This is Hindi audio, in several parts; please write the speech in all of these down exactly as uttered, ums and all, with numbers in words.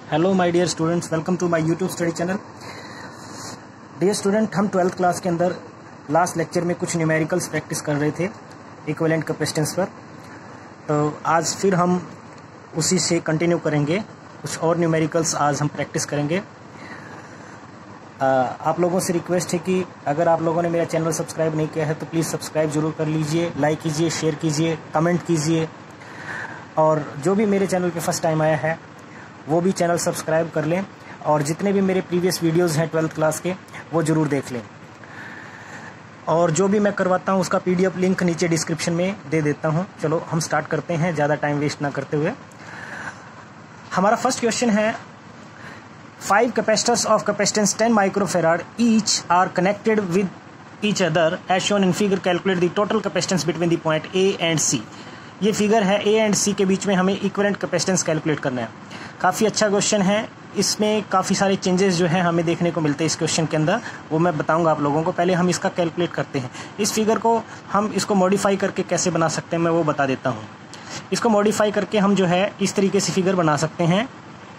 Hello my dear students, welcome to my YouTube study channel. Dear student, हम ट्वेल्थ क्लास के अंदर लास्ट लेक्चर में कुछ न्यूमेरिकल्स प्रैक्टिस कर रहे थे इक्विवेलेंट कैपेसिटेंस पर। तो आज फिर हम उसी से कंटिन्यू करेंगे, कुछ और न्यूमेरिकल्स आज हम प्रैक्टिस करेंगे। आ, आप लोगों से रिक्वेस्ट है कि अगर आप लोगों ने मेरा चैनल सब्सक्राइब नहीं किया है तो प्लीज़ सब्सक्राइब जरूर कर लीजिए, लाइक कीजिए, शेयर कीजिए, कमेंट कीजिए, और जो भी मेरे चैनल पे फर्स्ट टाइम आया है वो भी चैनल सब्सक्राइब कर लें, और जितने भी मेरे प्रीवियस वीडियोस हैं ट्वेल्थ क्लास के वो ज़रूर देख लें। और जो भी मैं करवाता हूँ उसका पीडीएफ लिंक नीचे डिस्क्रिप्शन में दे देता हूँ। चलो हम स्टार्ट करते हैं, ज़्यादा टाइम वेस्ट ना करते हुए। हमारा फर्स्ट क्वेश्चन है, five capacitors of capacitance ten microfarad each are connected with each other as shown in figure, calculate the total capacitance between the point A and C. ये फिगर है, ए एंड सी के बीच में हमें इक्विवेलेंट कैपेसिटेंस कैलकुलेट करना है। काफ़ी अच्छा क्वेश्चन है, इसमें काफ़ी सारे चेंजेस जो हैं हमें देखने को मिलते हैं इस क्वेश्चन के अंदर, वो मैं बताऊंगा आप लोगों को। पहले हम इसका कैलकुलेट करते हैं। इस फिगर को हम इसको मॉडिफाई करके कैसे बना सकते हैं मैं वो बता देता हूँ। इसको मॉडिफाई करके हम जो है इस तरीके से फिगर बना सकते हैं।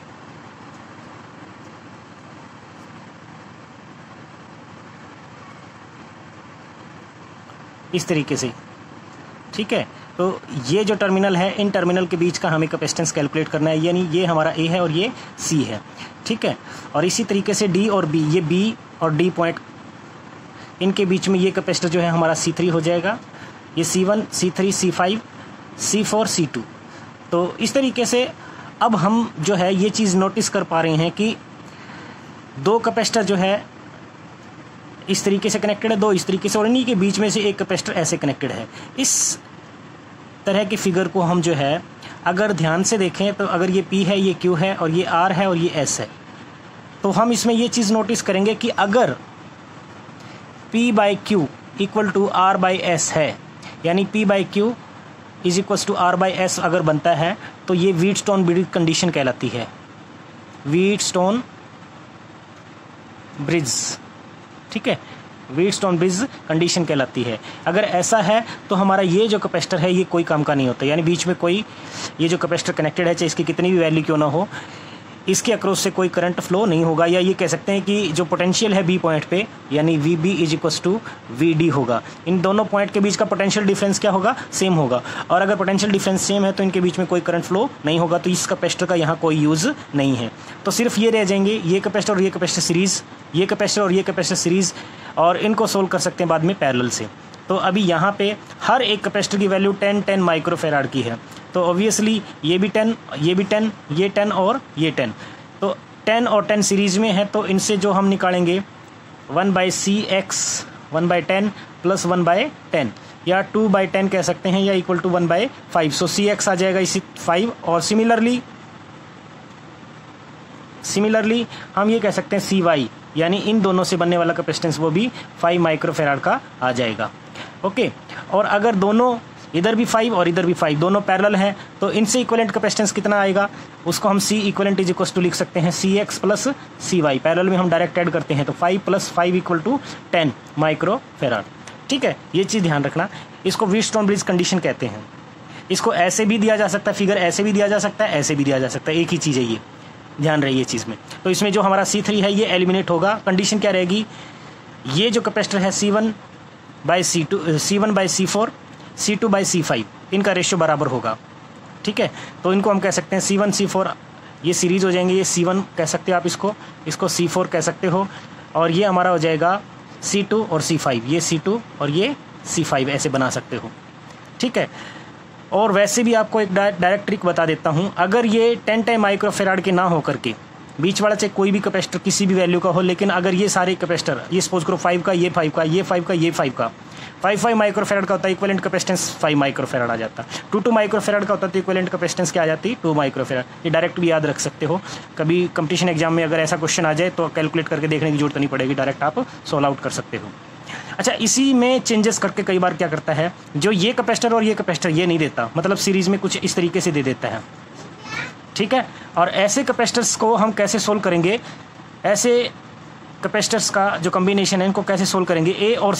इस तरीके से, ठीक है। तो ये जो टर्मिनल है, इन टर्मिनल के बीच का हमें कैपेसिटेंस कैलकुलेट करना है, यानी ये हमारा ए है और ये सी है, ठीक है। और इसी तरीके से डी और बी, ये बी और डी पॉइंट, इनके बीच में ये कैपेसिटर जो है हमारा सी थ्री हो जाएगा। ये C one, C three, C five, C four, C two. तो इस तरीके से अब हम जो है ये चीज़ नोटिस कर पा रहे हैं कि दो कैपेसिटर जो है इस तरीके से कनेक्टेड है, दो इस तरीके से, और इन्हीं के बीच में से एक कैपेसिटर ऐसे कनेक्टेड है। इस तरह की फिगर को हम जो है अगर ध्यान से देखें तो अगर ये P है, ये Q है, और ये R है और ये S है, तो हम इसमें ये चीज़ नोटिस करेंगे कि अगर P by Q equal to R by S है, यानी P by Q is equal to R by S अगर बनता है, तो ये व्हीटस्टोन ब्रिज कंडीशन कहलाती है, व्हीटस्टोन ब्रिज, ठीक है, व्हीटस्टोन ब्रिज कंडीशन कहलाती है। अगर ऐसा है तो हमारा ये जो कैपेसिटर है ये कोई काम का नहीं होता, यानी बीच में कोई ये जो कैपेसिटर कनेक्टेड है, चाहे इसकी कितनी भी वैल्यू क्यों ना हो, इसके अक्रॉस से कोई करंट फ्लो नहीं होगा। या ये कह सकते हैं कि जो पोटेंशियल है बी पॉइंट पे, यानी V B is equal to V D होगा। इन दोनों पॉइंट के बीच का पोटेंशियल डिफरेंस क्या होगा? सेम होगा। और अगर पोटेंशियल डिफरेंस सेम है तो इनके बीच में कोई करंट फ्लो नहीं होगा, तो इस कैपेसिटर का यहाँ कोई यूज़ नहीं है। तो सिर्फ ये रह जाएंगे, ये कैपेसिटर और ये कैपेसिटर सीरीज़, ये कैपेसिटर और ये कैपेसिटर सीरीज़, और इनको सोल्व कर सकते हैं बाद में पैरेलल से। तो अभी यहाँ पे हर एक कैपेसिटर की वैल्यू टेन टेन माइक्रोफेराड की है, तो ऑब्वियसली ये भी टेन, ये भी टेन, ये टेन और ये टेन, तो टेन और टेन सीरीज़ में है, तो इनसे जो हम निकालेंगे one by C X, one by ten plus one by ten, या टू बाई टेन कह सकते हैं, या equal to one by five. So C X आ जाएगा इसी फाइव, और सिमिलरली सिमिलरली हम ये कह सकते हैं सी वाई, यानी इन दोनों से बनने वाला कैपेसिटेंस वो भी फाइव माइक्रोफेराड का आ जाएगा, ओके। और अगर दोनों इधर भी फाइव और इधर भी फाइव दोनों पैरेलल हैं, तो इनसे इक्विवेलेंट कैपेसिटेंस कितना आएगा? उसको हम C equivalent is equal to लिख सकते हैं C X plus C Y. Parallel में हम डायरेक्ट ऐड करते हैं, तो five plus five equal to ten microfarad, ठीक है। ये चीज़ ध्यान रखना, इसको व्हीटस्टोन ब्रिज कंडीशन कहते हैं। इसको ऐसे भी दिया जा सकता है, फिगर ऐसे भी दिया जा सकता है, ऐसे भी दिया जा सकता है, एक ही चीज़ है ये, ध्यान रहे ये चीज़ में। तो इसमें जो हमारा सी थ्री है ये एलिमिनेट होगा। कंडीशन क्या रहेगी? ये जो कैपेसिटर है C one by C two, C one by C four, C two by C five, इनका रेशियो बराबर होगा, ठीक है। तो इनको हम कह सकते हैं सी वन सी फोर, ये सीरीज हो जाएंगे, ये सी वन कह सकते हो आप, इसको इसको सी फोर कह सकते हो, और ये हमारा हो जाएगा सी टू और सी फाइव, ये सी टू और ये सी फाइव, ऐसे बना सकते हो, ठीक है। और वैसे भी आपको एक डायरेक्ट ट्रिक बता देता हूँ, अगर ये टेन टेन माइक्रोफेराड के ना हो करके बीच वाला चाहे कोई भी कैपेसिटर किसी भी वैल्यू का हो, लेकिन अगर ये सारे कैपेसिटर, ये सपोज करो फाइव का, ये फाइव का, ये फाइव का, ये फाइव का, फाइव फाइव माइक्रोफेराड का होता है, इक्विवेलेंट कैपेसिटेंस फाइव माइक्रोफेराड आ जाता। टू टू माइक्रोफेराड का होता है तो इक्विवेलेंट कैपेसिटेंस क्या आ जाती? To microfarad. ये डायरेक्ट भी याद रख सकते हो, कभी कंपटीशन एग्जाम में अगर ऐसा क्वेश्चन आ जाए तो कैलकुलेट करके देखने की जरूरत नहीं पड़ेगी, डायरेक्ट आप सोल्व आउट कर सकते हो। अच्छा, इसी में चेंजेस करके कई बार क्या करता है, जो ये कैपेसिटर और ये कैपेसिटर ये नहीं देता, मतलब सीरीज में कुछ इस तरीके से दे देता है, ठीक है। और ऐसे कैपेसिटर्स को हम कैसे सोल्व करेंगे? ऐसे कैपेसिटर्स का जो कॉम्बिनेशन है इनको कैसे सोल्व करेंगे? ए और सी,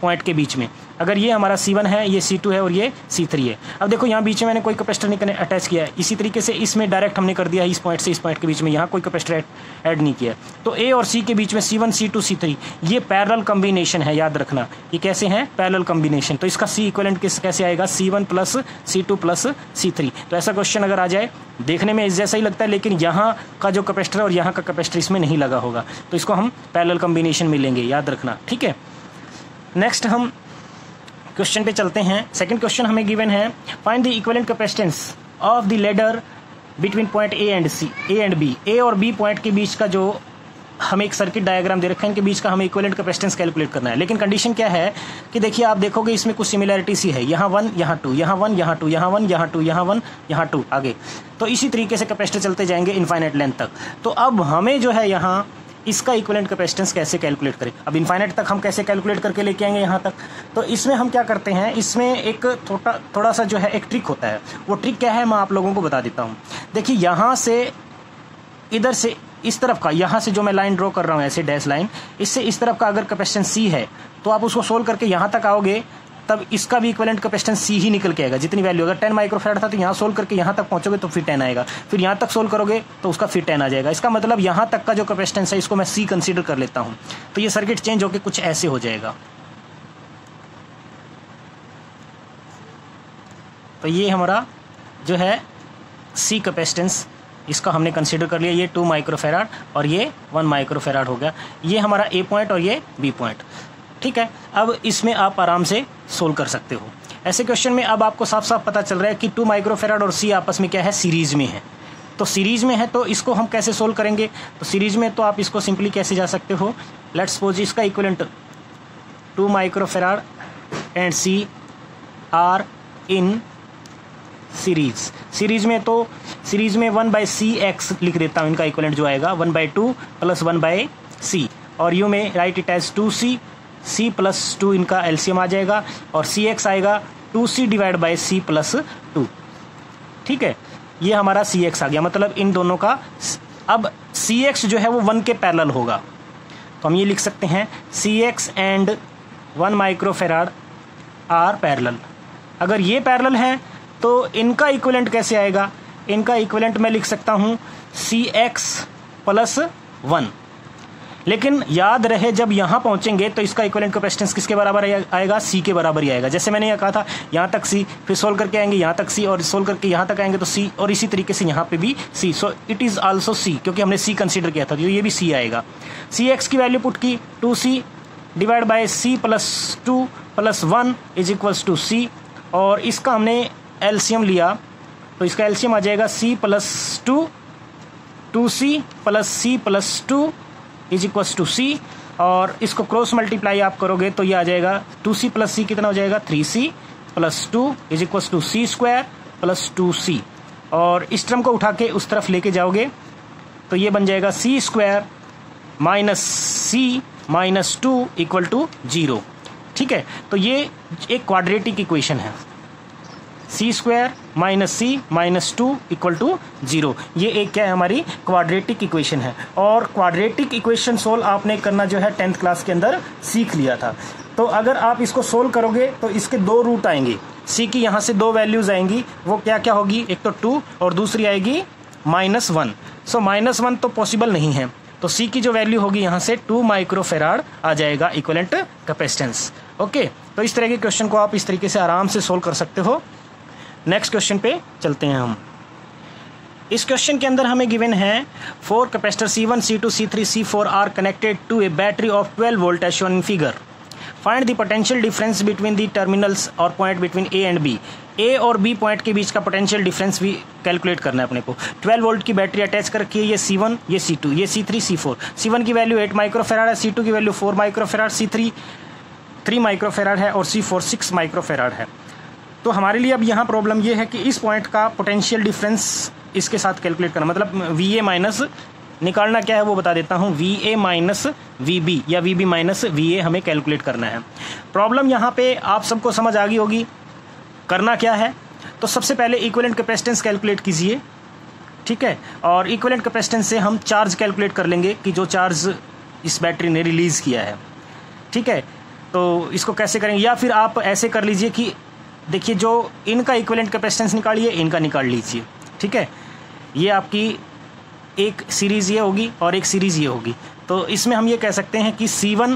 पॉइंट के बीच में। अगर ये हमारा सी वन है, ये सी टू है और ये सी थ्री है। अब देखो यहाँ बीच में मैंने कोई कैपेसिटर नहीं अटैच किया है, इसी तरीके से इसमें डायरेक्ट हमने कर दिया है इस पॉइंट से इस पॉइंट के बीच में, यहाँ कोई कैपेसिटर ऐड नहीं किया। तो ए और सी के बीच में C one, C two, C three ये पैरेलल कॉम्बिनेशन है, याद रखना ये कैसे हैं, पैरेलल कॉम्बिनेशन। तो इसका सी इक्विवेलेंट किस कैसे आएगा, C one plus C two plus C three. तो ऐसा क्वेश्चन अगर आ जाए, देखने में इस जैसा ही लगता है लेकिन यहाँ का जो कैपेसिटर और यहाँ का कैपेसिटर इसमें नहीं लगा होगा, तो इसको हम पैरेलल कॉम्बिनेशन में लेंगे, याद रखना, ठीक है। नेक्स्ट हम क्वेश्चन पे चलते हैं। सेकंड क्वेश्चन हमें गिवन है, find the equivalent capacitance of the ladder between point A and C, A and B. A और बी पॉइंट के बीच का जो हमें एक सर्किट डायग्राम दे रखा है, इनके बीच का हमें इक्विवेलेंट कैपेसिटेंस कैलकुलेट करना है। लेकिन कंडीशन क्या है कि देखिए आप देखोगे इसमें कुछ सिमिलरिटी सी है, यहाँ वन यहाँ टू, यहाँ वन यहाँ टू, यहाँ वन यहाँ टू, यहाँ वन यहाँ टू आगे। तो इसी तरीके से कैपेसिटर चलते जाएंगे इनफाइनाइट लेंथ तक। तो अब हमें जो है यहाँ इसका इक्विवेलेंट कैपेसिटेंस कैसे कैलकुलेट करें। अब इनफाइनाइट तक हम कैसे कैलकुलेट करके लेके आएंगे यहाँ तक। तो इसमें हम क्या करते हैं, इसमें एक थोड़ा थोड़ा सा जो है एक ट्रिक होता है। वो ट्रिक क्या है मैं आप लोगों को बता देता हूँ। देखिए यहाँ से इधर से इस तरफ का, यहाँ से जो मैं लाइन ड्रॉ कर रहा हूँ ऐसे डैश लाइन, इससे इस तरफ का अगर कैपेसिटेंस सी है तो आप उसको सोल्व करके यहाँ तक आओगे, तब इसका भी इक्विवेलेंट कैपेसिटेंस सी ही निकल के आएगा। जितनी वैल्यू अगर टेन माइक्रोफैराड था तो यहाँ सोल्व करके यहाँ तक पहुँचोगे तो फिर टेन आएगा, फिर यहाँ तक सोल्व करोगे तो उसका फिर टेन आ जाएगा। इसका मतलब यहाँ तक का जो कैपेसिटेंस है इसको मैं सी कंसीडर कर लेता हूँ। तो ये सर्किट चेंज होकर कुछ ऐसे हो जाएगा। तो ये हमारा जो है सी कैपेसिटेंस, इसका हमने कंसीडर कर लिया, ये टू माइक्रोफैराड और ये वन माइक्रोफैराड हो गया। ये हमारा ए पॉइंट और ये बी पॉइंट, ठीक है। अब इसमें आप आराम से सोल्व कर सकते हो। ऐसे क्वेश्चन में अब आपको साफ साफ पता चल रहा है कि टू माइक्रोफैराड और सी आपस में क्या है, सीरीज में है। तो सीरीज में है तो इसको हम कैसे सोल्व करेंगे। तो सीरीज में तो आप इसको सिंपली कैसे जा सकते हो, लेट्स सपोज इसका equivalent two microfarad and C are in series. Series में तो सीरीज में वन बाई सी एक्स लिख देता हूँ, इनका इक्विवेलेंट जो आएगा one by two plus one by C, और you may write it as two C, C plus two इनका एलसीएम आ जाएगा और सी एक्स आएगा two C divide by C plus two, ठीक है। ये हमारा सी एक्स आ गया, मतलब इन दोनों का। अब सी एक्स जो है वो वन के पैरेलल होगा, तो हम ये लिख सकते हैं C X and one microfarad are parallel. अगर ये पैरेलल है तो इनका इक्विवेलेंट कैसे आएगा, इनका इक्विवेलेंट मैं लिख सकता हूँ सी एक्स प्लस वन। लेकिन याद रहे जब यहाँ पहुँचेंगे तो इसका इक्विवेलेंट कैपेसिटेंस किसके बराबर आएगा, सी के बराबर ही आएगा। जैसे मैंने यह कहा था यहाँ तक सी, फिर सोल्व करके आएंगे यहाँ तक सी, और सोल्व करके यहाँ तक आएंगे तो सी, और इसी तरीके से यहाँ पे भी C. So it is also C, क्योंकि हमने सी कंसीडर किया था तो ये भी सी आएगा। सी एक्स की वैल्यू पुट की two C divide by C plus two plus one is equals to C, और इसका हमने एलसीएम लिया तो इसका एलसीएम आ जाएगा C plus two, two C plus C plus two is equals to C, और इसको क्रॉस मल्टीप्लाई आप करोगे तो ये आ जाएगा टू सी प्लस सी कितना हो जाएगा, three C plus two is equals to C square plus two C, और इस टर्म को उठा के उस तरफ लेके जाओगे तो ये बन जाएगा C square minus C minus two equal to zero, ठीक है। तो ये एक क्वाड्रेटिक इक्वेशन है, C square minus C minus two equal to zero. ये एक क्या है, हमारी क्वाड्रेटिक इक्वेशन है। और क्वाड्रेटिक इक्वेशन सोल्व आपने करना जो है टेंथ क्लास के अंदर सीख लिया था। तो अगर आप इसको सोल्व करोगे तो इसके दो रूट आएंगे, सी की यहाँ से दो वैल्यूज आएंगी, वो क्या क्या होगी, एक तो टू और दूसरी आएगी minus one. So minus one तो पॉसिबल नहीं है, तो सी की जो वैल्यू होगी यहाँ से टू माइक्रोफैराड आ जाएगा इक्विवेलेंट कैपेसिटेंस। ओके, तो इस तरह के क्वेश्चन को आप इस तरीके से आराम से सोल्व कर सकते हो। नेक्स्ट क्वेश्चन पे चलते हैं हम। इस क्वेश्चन के अंदर हमें गिवन है four capacitor C one, C two, C three, C four are connected to a battery of twelve volt as shown in figure. Find the potential difference between the terminals और point between A and B. A और बी पॉइंट के बीच का पोटेंशियल डिफरेंस भी कैलकुलेट करना है अपने को। ट्वेल्व वोल्ट की बैटरी अटैच कर रखी है, ये सी वन, ये सी टू, ये C three, C four. C one की वैल्यू एट माइक्रोफैराड है, सी टू की value four microfarad, C three three microfarad है और सी फोर सिक्स माइक्रोफैराड है। तो हमारे लिए अब यहाँ प्रॉब्लम ये है कि इस पॉइंट का पोटेंशियल डिफरेंस इसके साथ कैलकुलेट करना, मतलब वी ए माइनस निकालना क्या है वो बता देता हूँ। V A minus V B या V B minus V A हमें कैलकुलेट करना है। प्रॉब्लम यहाँ पे आप सबको समझ आ गई होगी। करना क्या है, तो सबसे पहले इक्विवेलेंट कैपेसिटेंस कैलकुलेट कीजिए, ठीक है। और इक्विवेलेंट कैपेसिटेंस से हम चार्ज कैलकुलेट कर लेंगे कि जो चार्ज इस बैटरी ने रिलीज़ किया है, ठीक है। तो इसको कैसे करेंगे, या फिर आप ऐसे कर लीजिए कि देखिए जो इनका इक्विवेलेंट कैपेसिटेंस निकालिए, इनका निकाल लीजिए, ठीक है। ये आपकी एक सीरीज़ ये होगी और एक सीरीज़ ये होगी। तो इसमें हम ये कह सकते हैं कि C one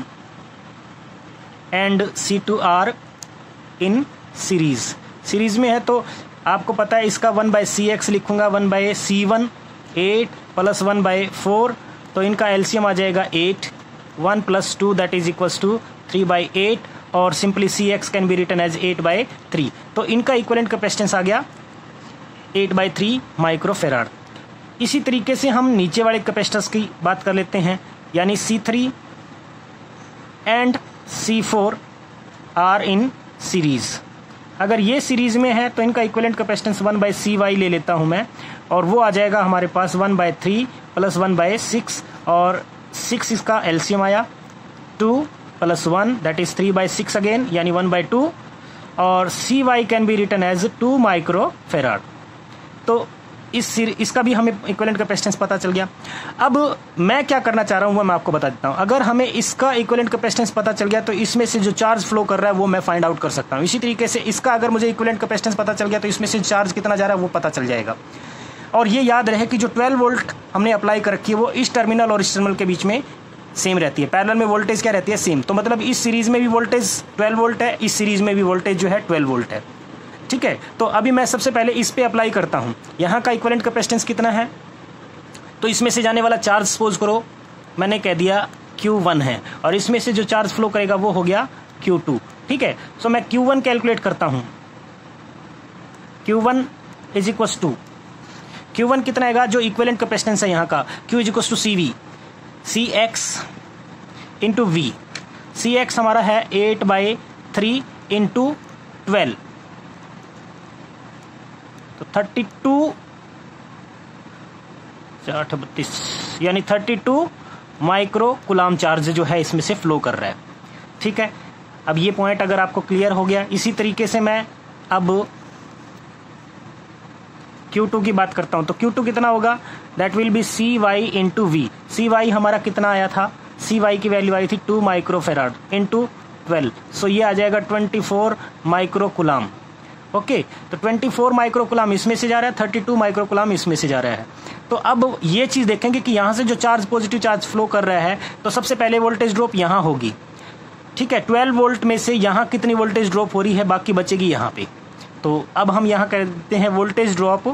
and C two are in series, series में है। तो आपको पता है इसका वन बाय सी एक्स लिखूँगा, one by C one, eight plus one by four, तो इनका एलसीएम आ जाएगा eight, one plus two that is equals to three by eight, और simply C X can be written as eight by three. तो इनका इक्विवेलेंट कैपेसिटेंस आ गया एट बाई थ्री माइक्रोफेराड। इसी तरीके से हम नीचे वाले कैपेसिटर्स की बात कर लेते हैं, यानी C three and C four are in series. अगर ये सीरीज में है तो इनका equivalent capacitance one by C Y ले लेता हूं मैं, और वो आ जाएगा हमारे पास one by three plus one by six, और सिक्स इसका एलसीएम आया, two plus one that is three by six again, यानी वन बाई टू, और C Y can be written as two micro farad. तो इस इसका भी हमें इक्विवेलेंट कैपेसिटेंस पता चल गया। अब मैं क्या करना चाह रहा हूं वो मैं आपको बता देता हूं। अगर हमें इसका इक्विवेलेंट कैपेसिटेंस पता चल गया तो इसमें से जो चार्ज फ्लो कर रहा है वो मैं फाइंड आउट कर सकता हूं। इसी तरीके से इसका अगर मुझे इक्विवेलेंट कैपेसिटेंस पता चल गया तो इसमें से चार्ज कितना जा रहा है वो पता चल जाएगा। और ये याद रहे कि जो ट्वेल्व वोल्ट हमने अप्लाई कर रखी है वो इस टर्मिनल और इस टर्मिनल के बीच में सेम रहती है। पैरेलल में वोल्टेज क्या रहती है, सेम। तो मतलब इस सीरीज में भी वोल्टेज ट्वेल्व वोल्ट है, इस सीरीज में भी वोल्टेज जो है ट्वेल्व वोल्ट है, ठीक है। तो अभी मैं सबसे पहले इस पे अप्लाई करता हूं। यहाँ का इक्विवेलेंट कैपेसिटेंस कितना है, तो इसमें से जाने वाला चार्ज सपोज करो मैंने कह दिया क्यू वन है, और इसमें से जो चार्ज फ्लो करेगा वो हो गया क्यू टू, ठीक है। सो मैं क्यू वन कैलकुलेट करता हूं। Q one is equal to, Q one कितना आएगा, जो इक्विवेलेंट कैपेसिटेंस है यहाँ का, Q is equal to C V, C X into V. C X हमारा है eight by three into twelve, तो थर्टी टू, आठ बत्तीस, यानी thirty two micro coulomb charge जो है इसमें से फ्लो कर रहा है, ठीक है। अब ये पॉइंट अगर आपको क्लियर हो गया, इसी तरीके से मैं अब क्यू टू की बात करता हूं। तो क्यू टू कितना होगा, that will be C Y into V. C Y हमारा कितना आया था, सी वाई की वैल्यू आई थी two micro farad into twelve, so ये आ जाएगा twenty four micro coulomb. Okay, तो ट्वेंटी फोर माइक्रो कुलाम इसमें से जा रहा है, थर्टी टू माइक्रो कुलाम इसमें से जा रहा है। तो अब ये चीज देखेंगे कि यहां से जो चार्ज पॉजिटिव चार्ज फ्लो कर रहा है तो सबसे पहले वोल्टेज ड्रॉप यहां होगी, ठीक है। ट्वेल्व वोल्ट में से यहां कितनी वोल्टेज ड्रॉप हो रही है, बाकी बचेगी यहां पे। तो अब हम यहां कहते हैं voltage drop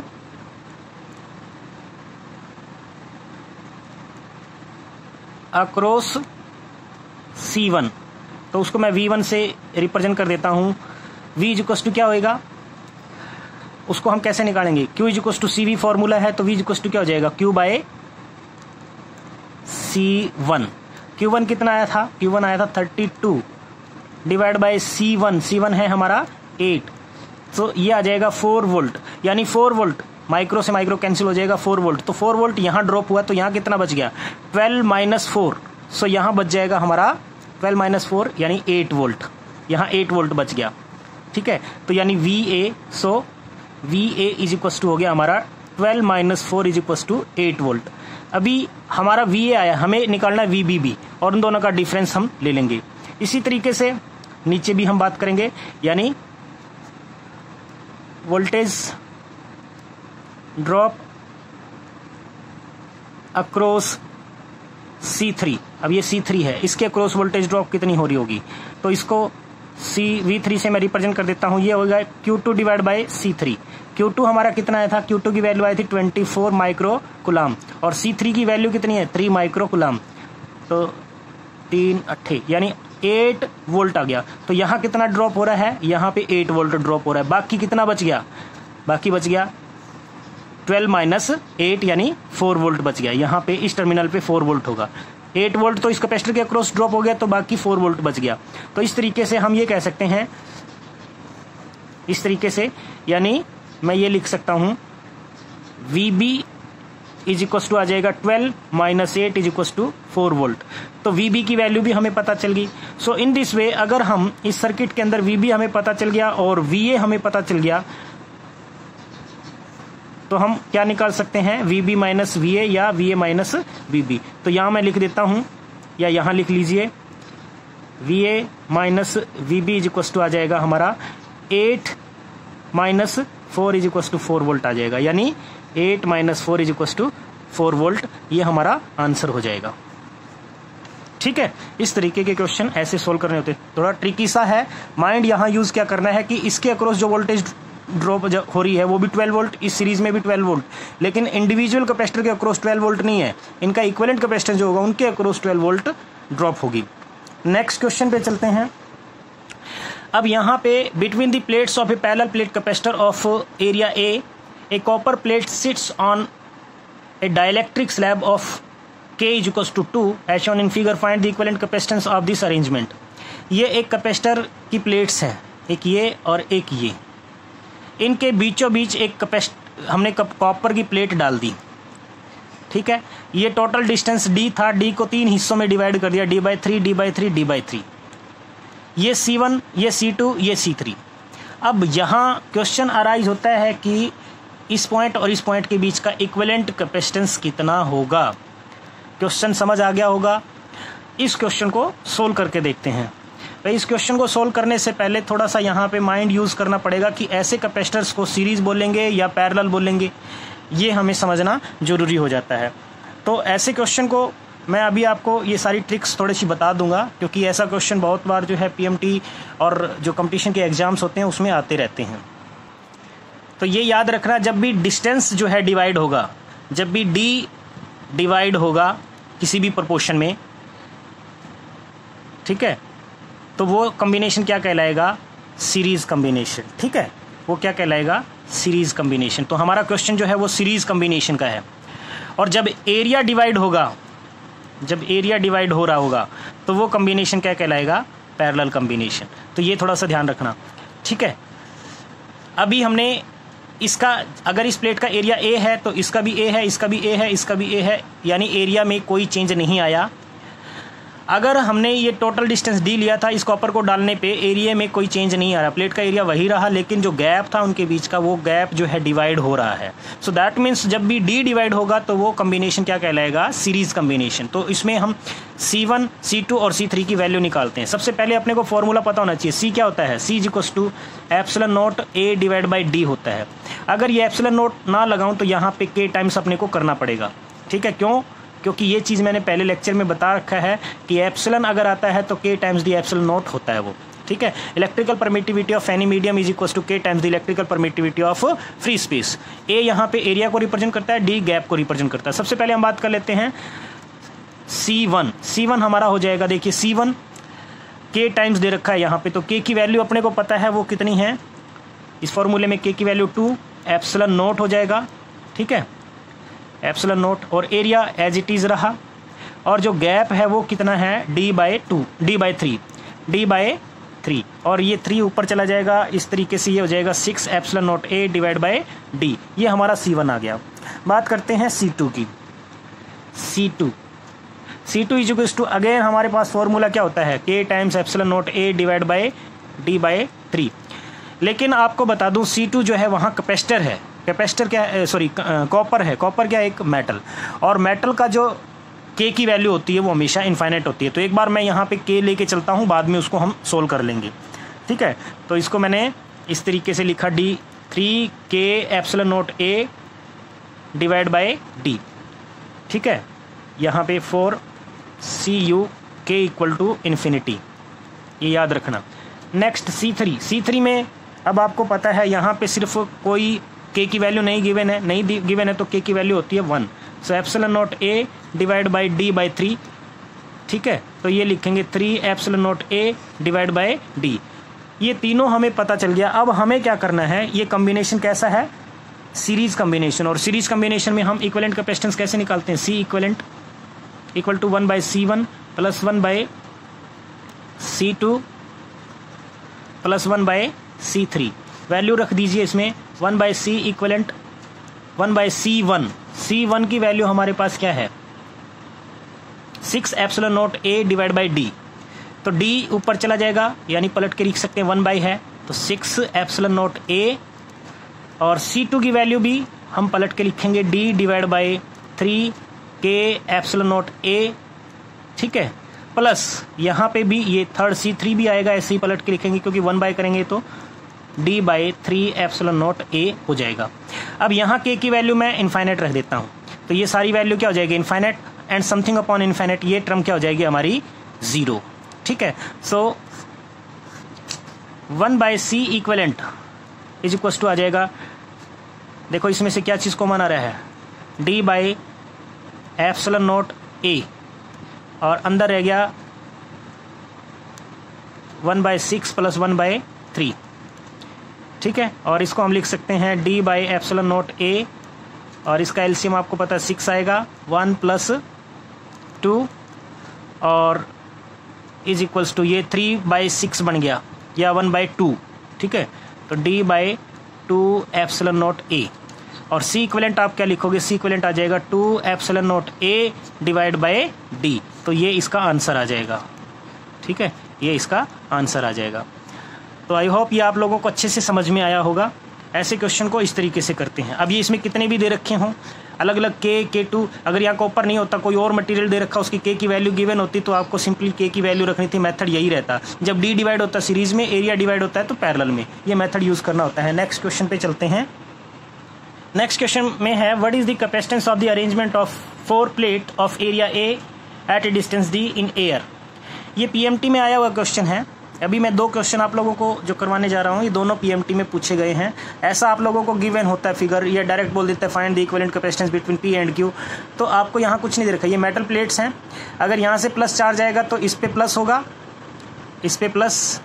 across C one, तो उसको मैं वी वन से रिप्रेजेंट कर देता हूं। V इज इक्वल टू क्या होएगा, उसको हम कैसे निकालेंगे, Q is equal to C V formula है, तो V इज इक्वल टू क्या हो जाएगा, Q by C one. Q one कितना आया था, Q वन आया था thirty two divide by C one, C one है हमारा एट, तो ये आ जाएगा फोर वोल्ट, यानी फोर वोल्ट, माइक्रो से माइक्रो कैंसिल हो जाएगा, फोर वोल्ट। तो फोर वोल्ट यहाँ ड्रॉप हुआ तो यहाँ कितना बच गया, ट्वेल्व माइनस फोर, सो यहाँ बच जाएगा हमारा ट्वेल्व माइनस फोर यानी एट वोल्ट, यहाँ एट वोल्ट बच गया, ठीक है। तो यानी V A, so V A is equal to हो गया हमारा twelve minus four is equal to eight volt. अभी हमारा वी ए आया, हमें निकालना है वी बी बी, और उन दोनों का डिफरेंस हम ले लेंगे। इसी तरीके से नीचे भी हम बात करेंगे, यानी voltage drop across C three. अब ये सी थ्री है, इसके अक्रॉस वोल्टेज ड्रॉप कितनी हो रही होगी, तो इसको सी वी थ्री से मैं रिप्रेजेंट कर देता हूं। ये होगा Q two divide by C three. Q two हमारा कितना आया था, क्यू टू की वैल्यू आई थी ट्वेंटी फोर माइक्रो कुलाम, और सी थ्री की वैल्यू कितनी है, थ्री माइक्रो कुलाम, तो तीन अट्ठे यानी एट वोल्ट आ गया। तो यहाँ कितना ड्रॉप हो रहा है, यहाँ पे एट वोल्ट ड्रॉप हो रहा है। बाकी कितना बच गया, बाकी बच गया ट्वेल्व माइनस एट यानी फोर वोल्ट बच गया। यहाँ पे इस टर्मिनल पे फोर वोल्ट होगा, एट वोल्ट तो इस कैपेसिटर के अक्रॉस ड्रॉप हो गया, तो बाकी फोर वोल्ट बच गया। तो इस तरीके से हम ये कह सकते हैं, इस तरीके से, यानी मैं ये लिख सकता हूं V B is equal to आ जाएगा twelve minus eight is equal to four volt. तो वी बी की वैल्यू भी हमें पता चल गई। सो इन दिस वे अगर हम इस सर्किट के अंदर वी बी हमें पता चल गया और वी ए हमें पता चल गया, तो हम क्या निकाल सकते हैं, V B minus V A या V A minus V B. तो यहां मैं लिख देता हूं, या यहां लिख लीजिए V A minus V B is equal to आ जाएगा हमारा eight minus four is equal to four volt आ जाएगा, यानी eight minus four is equal to four volt, ये हमारा आंसर हो जाएगा। ठीक है, इस तरीके के क्वेश्चन ऐसे सोल्व करने होते हैं। थोड़ा ट्रिकी सा है, माइंड यहाँ यूज क्या करना है कि इसके अक्रॉस जो वोल्टेज ड्रॉप हो रही है वो भी ट्वेल्व वोल्ट, इस सीरीज में भी ट्वेल्व वोल्ट, लेकिन इंडिविजुअल कैपेसिटर के अक्रॉस ट्वेल्व वोल्ट नहीं है, इनका इक्विवेलेंट कैपेसिटेंस जो होगा उनके अक्रॉस ट्वेल्व वोल्ट ड्रॉप होगी। नेक्स्ट क्वेश्चन पे चलते हैं। अब यहाँ पे between the plates of a parallel plate capacitor of area A, a copper plate sits on a dielectric slab of K is equals to two as shown in figure. find the equivalent capacitance of this arrangement. ये एक कैपेसिटर की प्लेट्स है, एक ये और एक ये, इनके बीचों बीच एक कैपेसिटर हमने कॉपर की प्लेट डाल दी। ठीक है, ये टोटल डिस्टेंस d था, d को तीन हिस्सों में डिवाइड कर दिया, d by three, D by three, D by three. ये सी वन, ये सी टू, ये सी थ्री। अब यहाँ क्वेश्चन अराइज होता है कि इस पॉइंट और इस पॉइंट के बीच का इक्विवेलेंट कैपेसिटेंस कितना होगा। क्वेश्चन समझ आ गया होगा। इस क्वेश्चन को सोल्व करके देखते हैं। भाई इस क्वेश्चन को सोल्व करने से पहले थोड़ा सा यहाँ पे माइंड यूज़ करना पड़ेगा कि ऐसे कैपेसिटर्स को सीरीज बोलेंगे या पैरेलल बोलेंगे, ये हमें समझना जरूरी हो जाता है। तो ऐसे क्वेश्चन को मैं अभी आपको ये सारी ट्रिक्स थोड़ी सी बता दूंगा, क्योंकि ऐसा क्वेश्चन बहुत बार जो है पीएमटी और जो कंपटीशन के एग्जाम्स होते हैं उसमें आते रहते हैं। तो ये याद रखना, जब भी डिस्टेंस जो है डिवाइड होगा, जब भी डी डिवाइड होगा किसी भी प्रोपोर्शन में, ठीक है, तो वो कॉम्बिनेशन क्या कहलाएगा, सीरीज कॉम्बिनेशन। ठीक है, वो क्या कहलाएगा, सीरीज कॉम्बिनेशन। तो हमारा क्वेश्चन जो है वो सीरीज कॉम्बिनेशन का है। और जब एरिया डिवाइड होगा, जब एरिया डिवाइड हो रहा होगा तो वो कॉम्बिनेशन क्या कहलाएगा, पैरेलल कॉम्बिनेशन। तो ये थोड़ा सा ध्यान रखना। ठीक है, अभी हमने इसका, अगर इस प्लेट का एरिया ए है तो इसका भी ए है, इसका भी ए है, इसका भी ए है, यानी एरिया में कोई चेंज नहीं आया। अगर हमने ये टोटल डिस्टेंस डी लिया था, इस कॉपर को डालने पे एरिया में कोई चेंज नहीं आ रहा, प्लेट का एरिया वही रहा, लेकिन जो गैप था उनके बीच का वो गैप जो है डिवाइड हो रहा है। सो दैट मीन्स जब भी डी डिवाइड होगा तो वो कॉम्बिनेशन क्या कहलाएगा, सीरीज कॉम्बिनेशन। तो इसमें हम सी वन, सी टू और सी थ्री की वैल्यू निकालते हैं। सबसे पहले अपने को फॉर्मूला पता होना चाहिए, सी क्या होता है, C is equal to epsilon naught A divide by D होता है। अगर ये एप्सिलॉन नॉट ना लगाऊं तो यहाँ पे के टाइम्स अपने को करना पड़ेगा। ठीक है, क्यों, क्योंकि ये चीज़ मैंने पहले लेक्चर में बता रखा है कि एप्सिलॉन अगर आता है तो के टाइम्स दी एप्सिलॉन नॉट होता है वो। ठीक है, electrical permittivity of any medium is equal to K times the electrical permittivity of free space. A यहाँ पे एरिया को रिप्रेजेंट करता है, डी गैप को रिप्रेजेंट करता है। सबसे पहले हम बात कर लेते हैं सी वन। सी वन हमारा हो जाएगा, देखिए सी वन के टाइम्स दे रखा है यहाँ पे, तो के की वैल्यू अपने को पता है वो कितनी है, इस फॉर्मूले में के की वैल्यू टू एप्सिलॉन नॉट हो जाएगा। ठीक है, एप्सिलॉन नॉट, और एरिया एज इट इज़ रहा, और जो गैप है वो कितना है, D by two, D by three, D by three, और ये थ्री ऊपर चला जाएगा, इस तरीके से ये हो जाएगा six epsilon naught A divide by D. ये हमारा सी वन आ गया। बात करते हैं सी टू की। C two C two is equal to, again हमारे पास फॉर्मूला क्या होता है, K times epsilon naught A divide by D by three. लेकिन आपको बता दूं सी टू जो है वहाँ कैपेसिटर है, कैपेसिटर क्या है, सॉरी कॉपर है, कॉपर क्या है, एक मेटल, और मेटल का जो के की वैल्यू होती है वो हमेशा इनफाइनाइट होती है। तो एक बार मैं यहाँ पे के लेके चलता हूँ, बाद में उसको हम सोल्व कर लेंगे। ठीक है, तो इसको मैंने इस तरीके से लिखा, D three K epsilon naught A divide by D. ठीक है, यहाँ पे four C U K equal to infinity, ये याद रखना। Next C three, C three में अब आपको पता है यहाँ पे सिर्फ कोई के की वैल्यू नहीं गिवन है, नहीं गिवन है तो के की वैल्यू होती है one. So epsilon naught A divide by D by three. ठीक है, तो ये लिखेंगे three epsilon naught A divide by D. ये तीनों हमें पता चल गया। अब हमें क्या करना है, ये कॉम्बिनेशन कैसा है, सीरीज कॉम्बिनेशन, और सीरीज कॉम्बिनेशन में हम इक्विवेलेंट कैपेसिटेंस कैसे निकालते हैं, C equivalent equal to one by C one plus one by C two plus one by C three. Value रख दीजिए इसमें, one by C equivalent one by C one. C one की वैल्यू हमारे पास क्या है, six epsilon naught A divide by D. तो डी ऊपर चला जाएगा, यानी पलट के लिख सकते हैं, वन बाई है तो सिक्स एप्सिलॉन नॉट ए, और सी टू की वैल्यू भी हम पलट के लिखेंगे, D divide by three K epsilon naught A. ठीक है, प्लस यहाँ पे भी ये थर्ड सी थ्री भी आएगा, ऐसे ही पलट के लिखेंगे क्योंकि वन बाय करेंगे तो D by three epsilon naught A हो जाएगा। अब यहाँ के की वैल्यू मैं इनफाइनाइट रख देता हूँ, तो ये सारी वैल्यू क्या हो जाएगी infinite, and something upon infinite, ये टर्म क्या हो जाएगी हमारी जीरो। ठीक है, so one by C equivalent is equal to आ जाएगा, देखो इसमें से क्या चीज़ कॉमन आ रहा है, D by epsilon naught A, और अंदर रह गया one by six plus one by three. ठीक है, और इसको हम लिख सकते हैं D by epsilon naught A, और इसका एलसीएम आपको पता है सिक्स आएगा, वन प्लस टू और इज इक्वल्स टू ये थ्री बाई सिक्स बन गया या वन बाई टू। ठीक है, तो D by two epsilon naught A, और सी इक्विवेलेंट आप क्या लिखोगे, सी इक्विवेलेंट आ जाएगा two epsilon naught A divide by D, तो ये इसका आंसर आ जाएगा। ठीक है, ये इसका आंसर आ जाएगा। तो आई होप ये आप लोगों को अच्छे से समझ में आया होगा। ऐसे क्वेश्चन को इस तरीके से करते हैं। अब ये इसमें कितने भी दे रखे हों, अलग अलग के के टू, अगर यहाँ कॉपर नहीं होता कोई और मटेरियल दे रखा उसकी के की वैल्यू गिवन होती तो आपको सिंपली के की वैल्यू रखनी थी। मेथड यही रहता, जब डी डिवाइड होता है सीरीज में, एरिया डिवाइड होता है तो पैरेलल में, ये मेथड यूज करना होता है। नेक्स्ट क्वेश्चन पे चलते हैं। नेक्स्ट क्वेश्चन में है what is the capacitance of the arrangement of four plate of area A at a distance D in air. ये पीएमटी में आया हुआ क्वेश्चन है। अभी मैं दो क्वेश्चन आप लोगों को जो करवाने जा रहा हूँ ये दोनों पीएमटी में पूछे गए हैं। ऐसा आप लोगों को गिवन होता है फिगर, या डायरेक्ट बोल देता है find the equivalent capacitance between P and Q. तो आपको यहाँ कुछ नहीं दे रखा, ये मेटल प्लेट्स हैं। अगर यहाँ से प्लस चार्ज आएगा तो इस पे प्लस होगा, इस पे प्लस,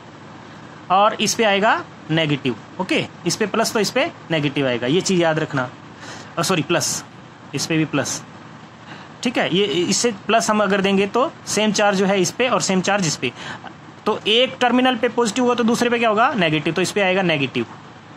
और इस पे आएगा नेगेटिव। ओके, इस पे प्लस तो इस पे नेगेटिव आएगा, ये चीज़ याद रखना। और सॉरी प्लस, इस पे भी प्लस। ठीक है, ये इससे प्लस हम अगर देंगे तो सेम चार्ज जो है इस पे और सेम चार्ज इस पे, तो एक टर्मिनल पे पॉजिटिव होगा तो दूसरे पे क्या होगा नेगेटिव, तो इस पे आएगा नेगेटिव,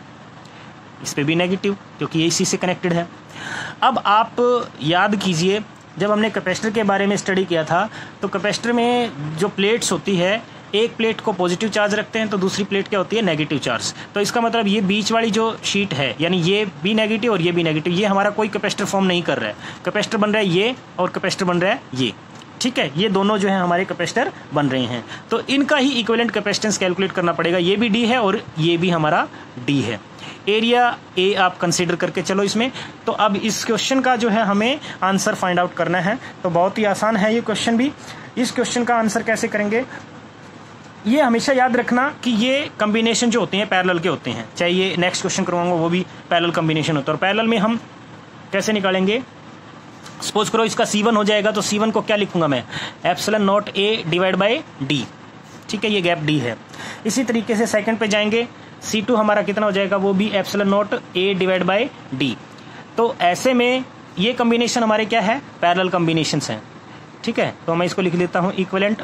इस पे भी नेगेटिव क्योंकि ये इसी से कनेक्टेड है। अब आप याद कीजिए जब हमने कैपेसिटर के बारे में स्टडी किया था तो कैपेसिटर में जो प्लेट्स होती है, एक प्लेट को पॉजिटिव चार्ज रखते हैं तो दूसरी प्लेट क्या होती है नेगेटिव चार्ज। तो इसका मतलब ये बीच वाली जो शीट है, यानी ये भी नेगेटिव और ये भी नेगेटिव, ये हमारा कोई कैपेसिटर फॉर्म नहीं कर रहा है। कैपेसिटर बन रहा है ये और कैपेसिटर बन रहा है ये। ठीक है, ये दोनों जो है हमारे कैपेसिटर बन रहे हैं, तो इनका ही इक्विवेलेंट कैपेसिटेंस कैलकुलेट करना पड़ेगा। ये भी डी है और ये भी हमारा डी है। एरिया ए आप कंसीडर करके चलो इसमें। तो अब इस क्वेश्चन का जो है हमें आंसर फाइंड आउट करना है, तो बहुत ही आसान है ये क्वेश्चन भी। इस क्वेश्चन का आंसर कैसे करेंगे, ये हमेशा याद रखना कि ये कॉम्बिनेशन जो होते हैं पैरेलल के होते हैं। चाहे ये नेक्स्ट क्वेश्चन करवाऊंगा वो भी पैरेलल कॉम्बिनेशन होता है। और पैरेलल में हम कैसे निकालेंगे, सपोज करो इसका सी वन हो जाएगा तो सी वन को क्या लिखूंगा मैं, epsilon naught A divide by D. ठीक है, ये गैप डी है। इसी तरीके से सेकंड पे जाएंगे, सी टू हमारा कितना हो जाएगा, वो भी epsilon naught A divide by D. तो ऐसे में ये कॉम्बिनेशन हमारे क्या है, पैरेलल कॉम्बिनेशंस हैं। ठीक है, तो मैं इसको लिख लेता हूं equivalent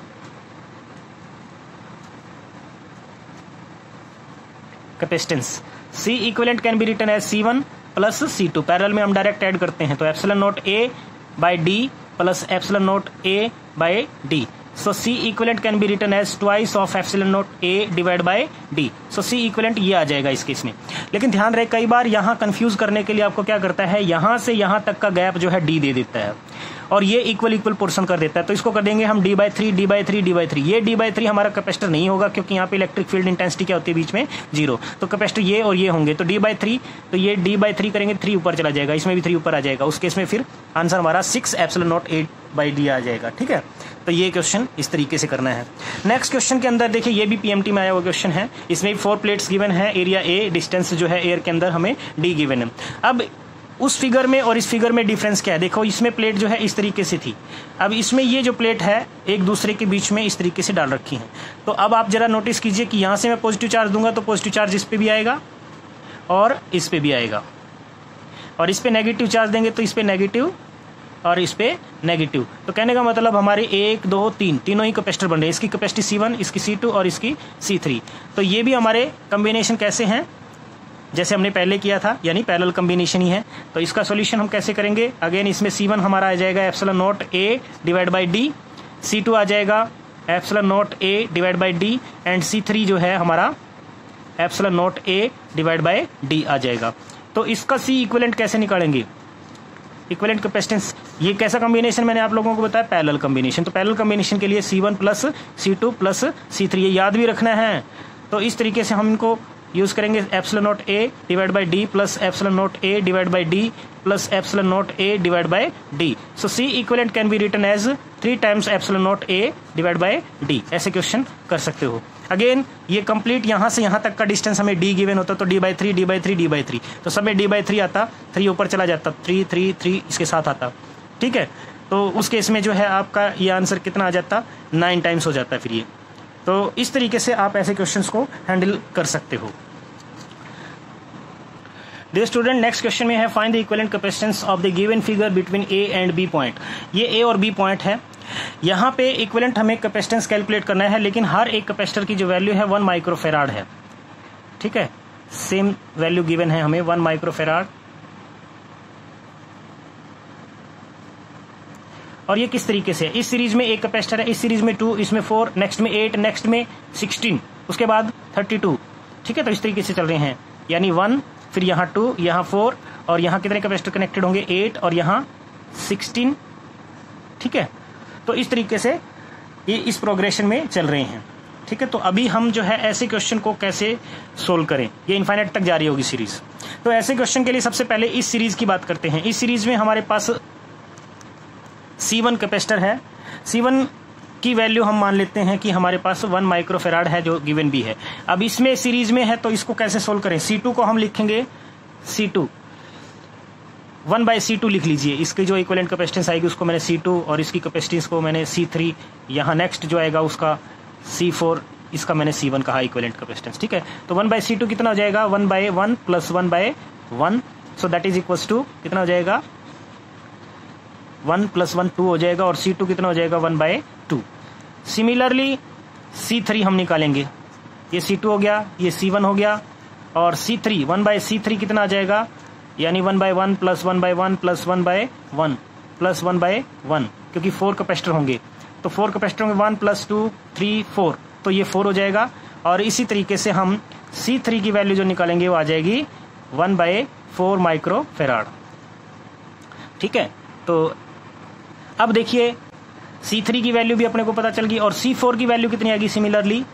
capacitance. C equivalent can be written as C one plus C two. Parallel में हम डायरेक्ट ऐड करते हैं, तो epsilon naught A by D plus epsilon naught A by D. So C equivalent can be written as twice of epsilon naught A divide by D. So C equivalent ये आ जाएगा इस केस में। लेकिन ध्यान रहे कई बार यहाँ कंफ्यूज करने के लिए आपको क्या करता है, यहाँ से यहाँ तक का गैप जो है डी दे देता है और ये इक्वल इक्वल पोर्शन कर देता है। तो इसको कर देंगे हम D by three D by three D by three. ये डी बाई थ्री हमारा कैपेसिटर नहीं होगा क्योंकि यहाँ पे इलेक्ट्रिक फील्ड इंटेंसिटी क्या होती है बीच में, जीरो। तो कैपेसिटर ये और ये होंगे, तो डी बाई थ्री, तो ये डी बाई थ्री करेंगे, थ्री ऊपर चला जाएगा, इसमें भी थ्री ऊपर आ जाएगा। उस केस में फिर आंसर हमारा six epsilon naught eight by D आ जाएगा। ठीक है, तो ये क्वेश्चन इस तरीके से करना है। नेक्स्ट क्वेश्चन के अंदर देखिए, ये भी पीएमटी में आया हुआ क्वेश्चन है। इसमें फोर प्लेट्स गिवन है, एरिया ए, डिस्टेंस जो है एयर के अंदर हमें डी गिवन है। अब उस फिगर में और इस फिगर में डिफरेंस क्या है, देखो इसमें प्लेट जो है इस तरीके से थी, अब इसमें ये जो प्लेट है एक दूसरे के बीच में इस तरीके से डाल रखी है। तो अब आप जरा नोटिस कीजिए कि यहाँ से मैं पॉजिटिव चार्ज दूंगा तो पॉजिटिव चार्ज इस पे भी आएगा और इस पे भी आएगा, और इस पे नेगेटिव चार्ज देंगे तो इस पे नेगेटिव और इस पे नेगेटिव। तो कहने का मतलब हमारे एक दो तीन तीनों ही कैपेसिटर बन रहे हैं। इसकी कैपेसिटी सी वन, इसकी सी टू और इसकी सी थ्री। तो ये भी हमारे कॉम्बिनेशन कैसे हैं, जैसे हमने पहले किया था, यानी पैरेलल कॉम्बिनेशन ही है। तो इसका सॉल्यूशन हम कैसे करेंगे, अगेन इसमें सी वन हमारा आ जाएगा epsilon naught A divide by D, C two आ जाएगा epsilon naught A divide by D, and C three जो है हमारा epsilon naught A divide by D आ जाएगा। तो इसका सी इक्विवेलेंट कैसे निकालेंगे, इक्विवेलेंट कैपेसिटेंस ये कैसा कॉम्बिनेशन मैंने आप लोगों को बताया, पैरेलल कॉम्बिनेशन। तो पैरेलल कॉम्बिनेशन के लिए C one plus C two plus C three, ये याद भी रखना है। तो इस तरीके से हम इनको यूज़ करेंगे, epsilon naught A divide by D plus epsilon naught A divide by D plus epsilon naught A divide by D. So C equivalent can be written as three times epsilon naught A divide by D. ऐसे क्वेश्चन कर सकते हो। अगेन ये कंप्लीट यहाँ से यहाँ तक का डिस्टेंस हमें डी गिवन होता तो D by three D by three D by three, तो सब में डी बाई थ्री आता, थ्री ऊपर चला जाता, थ्री थ्री थ्री इसके साथ आता। ठीक है, तो उस केस में जो है आपका ये आंसर कितना आ जाता, नाइन टाइम्स हो जाता है फिर ये। तो इस तरीके से आप ऐसे क्वेश्चंस को हैंडल कर सकते हो। डियर स्टूडेंट, नेक्स्ट क्वेश्चन में है find the equivalent capacitance of the given figure between A and B point. ये ए और बी पॉइंट है। यहाँ पे इक्विवेलेंट हमें कैपेसिटेंस कैलकुलेट करना है, लेकिन हर एक कैपेसिटर की जो वैल्यू है वन माइक्रोफेराड है। ठीक है, सेम वैल्यू गिवन है हमें, वन माइक्रोफेराड। और ये किस तरीके से, इस सीरीज में एक कैपेसिटर है, इस सीरीज में टू, इसमें फोर, नेक्स्ट में एट, नेक्स्ट में सिक्सटीन, उसके बाद थर्टी टू। ठीक है, तो इस तरीके से चल रहे हैं, यानी वन, फिर यहाँ टू, यहाँ फोर, और यहाँ कितने कैपेसिटर कनेक्टेड होंगे, एट, और यहाँ सिक्सटीन। ठीक है, तो इस तरीके से ये इस प्रोग्रेशन में चल रहे हैं। ठीक है, तो अभी हम जो है ऐसे क्वेश्चन को कैसे सोल्व करें, ये इनफाइनाइट तक जारी होगी सीरीज। तो ऐसे क्वेश्चन के लिए सबसे पहले इस सीरीज की बात करते हैं। इस सीरीज में हमारे पास सी वन कैपेसिटर है। सी वन की वैल्यू हम मान लेते हैं कि हमारे पास वन माइक्रोफेराड है, जो गिवन भी है। अब इसमें सीरीज में है तो इसको कैसे सोल्व करें, सी टू को हम लिखेंगे C two, one by C two लिख लीजिए। इसकी जो इक्विवेलेंट कैपेसिटेंस आएगी उसको मैंने सी टू, और इसकी कैपेसिटेंस को मैंने सी थ्री, यहाँ नेक्स्ट जो आएगा उसका सी फोर, इसका मैंने सी वन कहा इक्विवेलेंट कैपेसिटेंस। ठीक है, तो वन बाई सी टू कितना हो जाएगा, one by one plus one by one, so that is equals to कितना हो जाएगा, वन प्लस वन टू हो जाएगा, और सी टू कितना हो जाएगा, one by two. Similarly C three हम निकालेंगे, ये सी टू हो गया, ये सी वन हो गया, और C three, one by C three कितना आ जाएगा, यानी one by one plus one by one plus one by one plus one by one, क्योंकि फोर कैपेसिटर होंगे, तो फोर कैपेसिटर होंगे, one plus two three four, तो ये फोर हो जाएगा। और इसी तरीके से हम सी थ्री की वैल्यू जो निकालेंगे वो आ जाएगी वन बाई फोर माइक्रोफेराड। ठीक है, तो अब देखिए सी थ्री की वैल्यू भी अपने को पता चल गई, और सी फोर की वैल्यू कितनी आएगी, सिमिलरली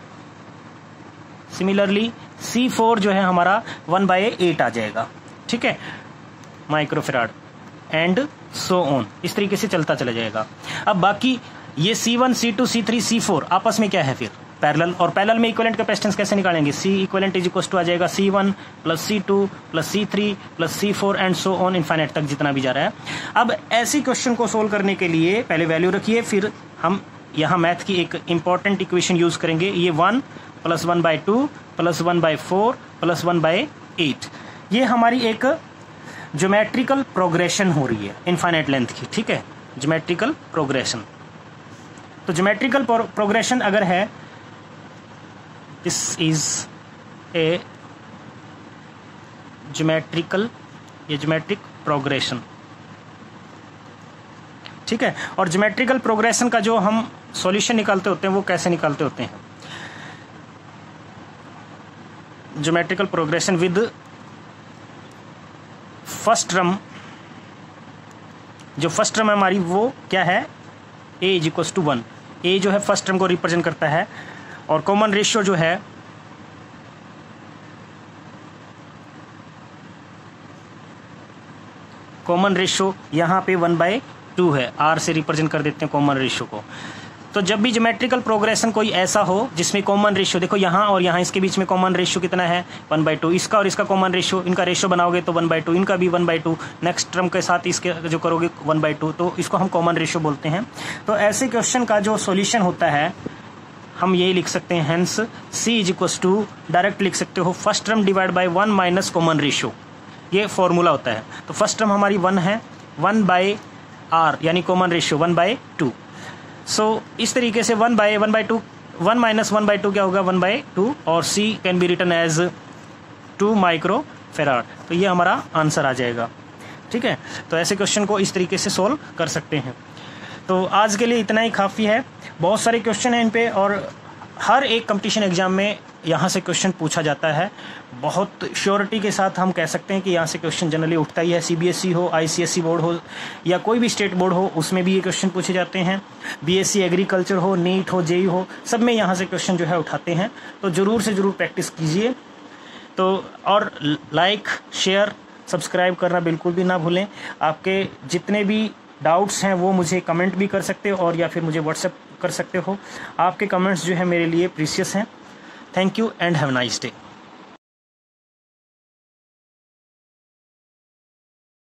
सिमिलरली सी फोर जो है हमारा वन बाई एट आ जाएगा। ठीक है, माइक्रोफेराड, एंड सो ऑन, इस तरीके से चलता चला जाएगा। अब बाकी ये C one, C two, C three, C four आपस में क्या है फिर, पैरेलल, और पैरेलल में इक्विवेलेंट कैपेसिटेंस कैसे निकालेंगे, C equivalent is equal to आ जाएगा C one plus C two plus C three plus C four and so on infinite तक जितना भी जा रहा है। अब ऐसी क्वेश्चन को सोल्व करने के लिए पहले वैल्यू रखिए, फिर हम यहाँ मैथ की एक इंपॉर्टेंट इक्वेशन यूज करेंगे, ये one plus one by two plus one by four plus one by eight. ये हमारी एक ज्योमेट्रिकल प्रोग्रेशन हो रही है इनफाइनाइट लेंथ की। ठीक है, ज्योमेट्रिकल प्रोग्रेशन, तो ज्योमेट्रिकल प्रोग्रेशन अगर है, दिस इज ए ज्योमेट्रिकल, ये ज्योमेट्रिक प्रोग्रेशन। ठीक है, और ज्योमेट्रिकल प्रोग्रेशन का जो हम सॉल्यूशन निकालते होते हैं वो कैसे निकालते होते हैं, geometrical progression with first term, जो फर्स्ट टर्म है हमारी वो क्या है, A is equal to one. A जो है फर्स्ट टर्म को रिप्रेजेंट करता है, और कॉमन रेशियो जो है कॉमन रेशियो यहाँ पे वन बाई टू है, आर से रिप्रेजेंट कर देते हैं कॉमन रेशियो को। तो जब भी ज्योमेट्रिकल प्रोग्रेशन कोई ऐसा हो जिसमें कॉमन रेशियो, देखो यहाँ और यहाँ इसके बीच में कॉमन रेशियो कितना है, वन बाई टू, इसका और इसका कॉमन रेशियो, इनका रेशियो बनाओगे तो वन बाई टू, इनका भी one by two, next term के साथ इसके जो करोगे वन बाई टू, तो इसको हम कॉमन रेशियो बोलते हैं। तो ऐसे क्वेश्चन का जो सोल्यूशन होता है हम यही लिख सकते हैं, hence C is equal to, direct लिख सकते हो first term divide by one minus common ratio, ये फॉर्मूला होता है। तो फर्स्ट टर्म हमारी वन है, वन बाई आर यानी common ratio one by two. So इस तरीके से one by one by two, one minus one by two क्या होगा, वन बाई टू, और C can be written as two micro farad. तो ये हमारा आंसर आ जाएगा। ठीक है, तो ऐसे क्वेश्चन को इस तरीके से सोल्व कर सकते हैं। तो आज के लिए इतना ही काफ़ी है, बहुत सारे क्वेश्चन हैं इन पे, और हर एक कंपटीशन एग्जाम में यहाँ से क्वेश्चन पूछा जाता है। बहुत श्योरिटी के साथ हम कह सकते हैं कि यहाँ से क्वेश्चन जनरली उठता ही है। सीबीएसई हो, आईसीएसई बोर्ड हो या कोई भी स्टेट बोर्ड हो, उसमें भी ये क्वेश्चन पूछे जाते हैं। बीएससी एग्रीकल्चर हो, नीट हो, जेई हो, सब में यहाँ से क्वेश्चन जो है उठाते हैं। तो ज़रूर से ज़रूर प्रैक्टिस कीजिए। तो और लाइक, शेयर, सब्सक्राइब करना बिल्कुल भी ना भूलें। आपके जितने भी डाउट्स हैं वो मुझे कमेंट भी कर सकते हो और या फिर मुझे व्हाट्सएप कर सकते हो। आपके कमेंट्स जो है मेरे लिए प्रीशियस हैं। Thank you and have nice day.